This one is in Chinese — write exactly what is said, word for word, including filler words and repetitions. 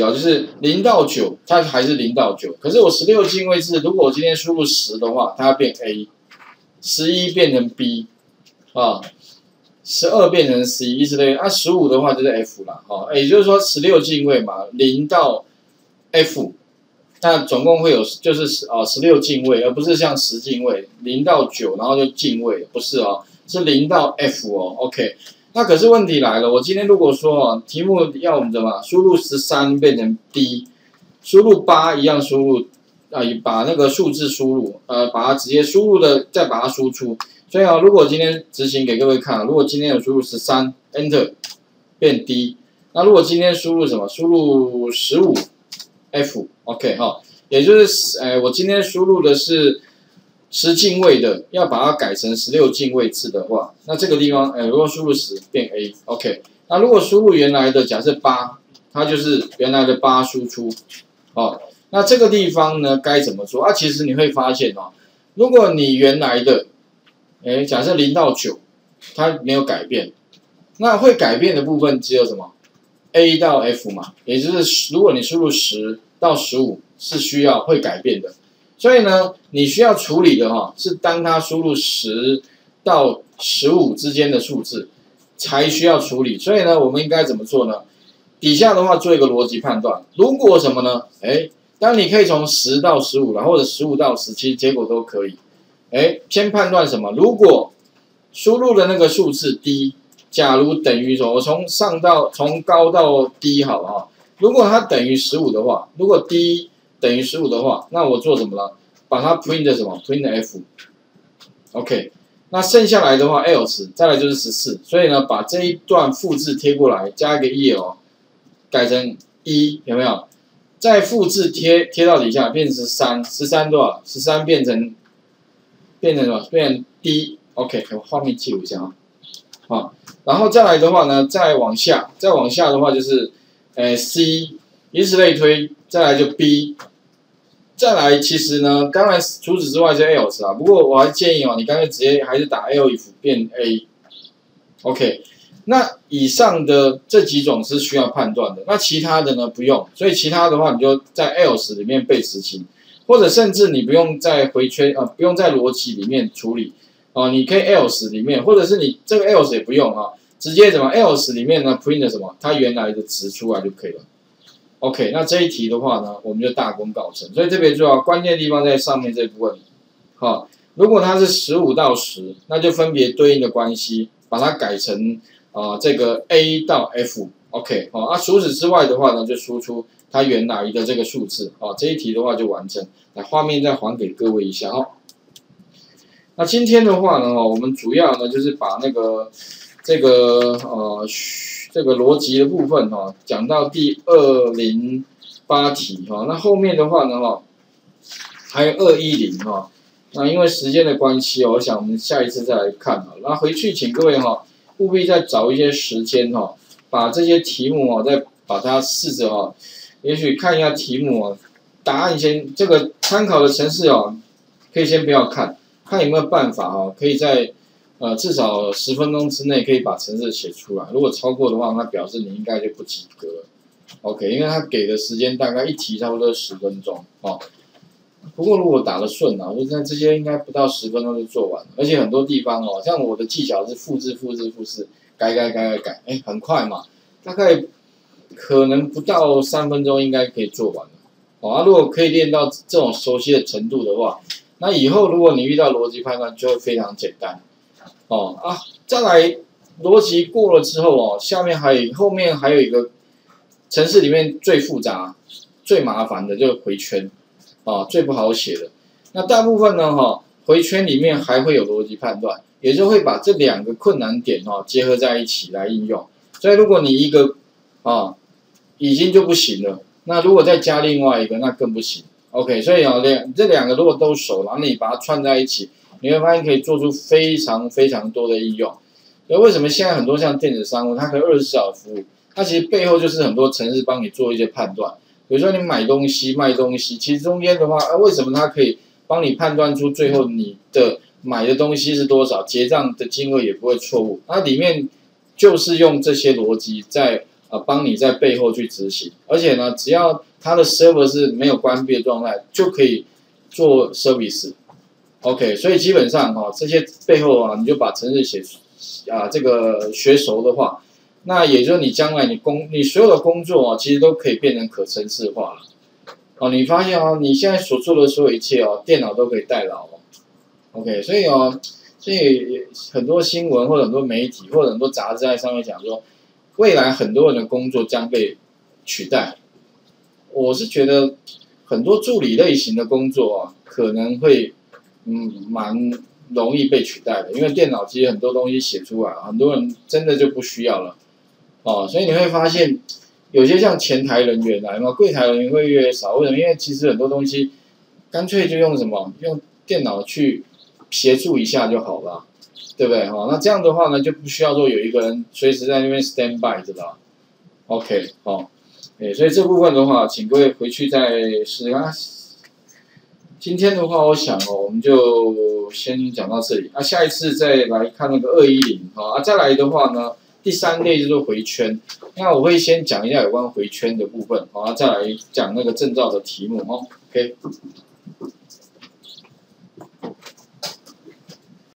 题哦，就是零到九，它还是零到九。可是我十六进位制，如果我今天输入十的话，它要变 A， 十一变成 B， 啊，十二变成 C， 以此类推。啊，十五的话就是 F 啦，哦，也就是说十六进位嘛，零到 F， 那总共会有就是十啊十六进位，而不是像十进位，零到九然后就进位，不是哦，是零到 F 哦 ，OK。那可是问题来了，我今天如果说哦，题目要我们怎么输入十三变成 D， 输入八一样输入，啊、呃，把那个数字输入，呃，把它直接输入的再把它输出。所以啊，如果今天执行给各位看，如果今天有输入十三 Enter 变 D， 那如果今天输入什么？输入十五 F OK 哈，也就是呃，我今天输入的是十进位的，要把它改成十六进位制的话，那这个地方，呃，如果输入十变 A OK， 那如果输入原来的假设八，它就是原来的八输出，哦，那这个地方呢该怎么做啊？其实你会发现哦，如果你原来的，哎，假设零到九，它没有改变，那会改变的部分只有什么 A 到 F 嘛，也就是如果你输入十到十五是需要会改变的。所以呢，你需要处理的哈，是当它输入十到十五之间的数字，才需要处理。所以呢，我们应该怎么做呢？底下的话做一个逻辑判断。如果什么呢？哎，当你可以从十到十五了，或者十五到十七，结果都可以。哎，先判断什么？如果输入的那个数字低，假如等于说，我从上到从高到低好了哈。如果它等于十五的话，如果低等于十五的话，那我做什么呢？把它 print 什么 ？print F。OK， 那剩下来的话 else， 再来就是十四。所以呢，把这一段复制贴过来，加一个 e 哦，改成一，有没有？再复制贴贴到底下，变成十三，十三多少？十三变成变成什么？变成 D。OK， 我画面记录一下啊。好，然后再来的话呢，再往下，再往下的话就是，呃 C， 以此类推，再来就 B。再来，其实呢，当然除此之外是 else 啊，不过我还建议哦，你干脆直接还是打 else 变 A，OK， 那以上的这几种是需要判断的，那其他的呢不用，所以其他的话你就在 else 里面被执行，或者甚至你不用在回圈啊，不用在逻辑里面处理哦，你可以 else 里面，或者是你这个 else 也不用啊，直接怎么 else 里面呢 print 什么，它原来的值出来就可以了。OK， 那这一题的话呢，我们就大功告成。所以特别重要，关键地方在上面这部分。好，如果它是十五到十，那就分别对应的关系，把它改成啊、呃、这个 A 到 F。OK， 好，啊除此之外的话呢，就输出它原来的这个数字。啊，这一题的话就完成。来，画面再还给各位一下哦。那今天的话呢，我们主要呢就是把那个这个呃。这个逻辑的部分哈、哦，讲到第二零八题哈、哦，那后面的话呢哈，还有二一零哈，那因为时间的关系哦，我想我们下一次再来看哈，那回去请各位哈、哦，务必再找一些时间哈、哦，把这些题目哦，再把它试着哦，也许看一下题目哦，答案先这个参考的程式哦，可以先不要看，看有没有办法哦，可以在呃，至少十分钟之内可以把程式写出来。如果超过的话，那表示你应该就不及格了。OK， 因为他给的时间大概一题差不多十分钟哦。不过如果打得顺啊，我看这些应该不到十分钟就做完了。而且很多地方哦，像我的技巧是复制、复制、复制，改改改改改，哎，很快嘛，大概可能不到三分钟应该可以做完了。哦，啊，如果可以练到这种熟悉的程度的话，那以后如果你遇到逻辑判断就会非常简单。哦啊，再来逻辑过了之后哦，下面还有后面还有一个程式里面最复杂、最麻烦的就是回圈，啊，最不好写的。那大部分呢哈、哦，回圈里面还会有逻辑判断，也就会把这两个困难点哈、哦、结合在一起来应用。所以如果你一个啊已经就不行了，那如果再加另外一个，那更不行。OK， 所以啊两这两个如果都熟，然后你把它串在一起。你会发现可以做出非常非常多的应用，所以为什么现在很多像电子商务，它可以二十四小时服务，它其实背后就是很多程式帮你做一些判断。比如说你买东西、卖东西，其实中间的话，啊，为什么它可以帮你判断出最后你的买的东西是多少，结账的金额也不会错误？它里面就是用这些逻辑在啊帮你在背后去执行，而且呢，只要它的 server 是没有关闭的状态，就可以做 service。OK， 所以基本上哈、哦，这些背后啊，你就把程式写啊这个学熟的话，那也就是你将来你工你所有的工作啊，其实都可以变成可程式化了。哦，你发现哦，你现在所做的所有一切哦，电脑都可以代劳哦。OK， 所以哦，所以很多新闻或者很多媒体或者很多杂志在上面讲说，未来很多人的工作将被取代。我是觉得很多助理类型的工作啊，可能会嗯蛮容易被取代的，因为电脑其实很多东西写出来，很多人真的就不需要了。哦，所以你会发现。有些像前台人员啊，嘛柜台人员会越来越少，为什么？因为其实很多东西干脆就用什么用电脑去协助一下就好了，对不对？哈、哦，那这样的话呢，就不需要说有一个人随时在那边 stand by， 知道 ？OK， 哦，诶，所以这部分的话，请各位回去再试啊。今天的话，我想哦，我们就先讲到这里，啊，下一次再来看那个二一零，哈，啊，再来的话呢。第三类就是回圈，那我会先讲一下有关回圈的部分，好，再来讲那个证照的题目哦 ，OK。